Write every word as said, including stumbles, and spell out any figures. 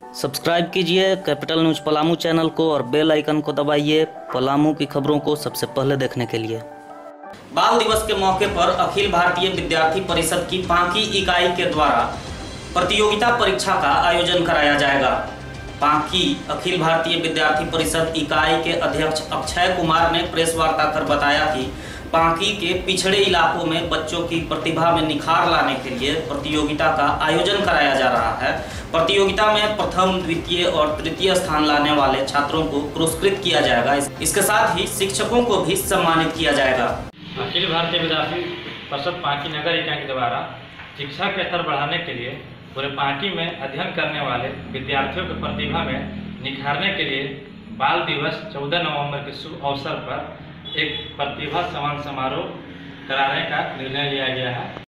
Subscribe कीजिए capital news Palamu channel को और बेल आइकन को दबाइए पलामू की खबरों को सबसे पहले देखने के लिए। बाल दिवस के मौके पर अखिल भारतीय विद्यार्थी परिषद की पांकी इकाई के द्वारा प्रतियोगिता परीक्षा का आयोजन कराया जाएगा। पांकी अखिल भारतीय विद्यार्थी परिषद इकाई के अध्यक्ष अक्षय कुमार ने प्रेस वार्ता कर बताया कि पांकी के पिछड़े इलाकों में बच्चों की प्रतिभा में निखार लाने के लिए प्रतियोगिता का आयोजन कराया जा रहा है। प्रतियोगिता में प्रथम, द्वितीय और तृतीय स्थान लाने वाले छात्रों को पुरस्कृत किया जाएगा। इसके साथ ही शिक्षकों को भी सम्मानित किया जाएगा। अखिल भारतीय विद्यार्थी परिषद पांकी नगर इकाई के द्वारा शिक्षा के स्तर बढ़ाने के लिए पूरे पांकी में अध्ययन करने वाले विद्यार्थियों की प्रतिभा में निखारने के लिए बाल दिवस चौदह नवंबर के शुभ अवसर पर एक प्रतिभा सम्मान समारोह कराने का निर्णय लिया गया है।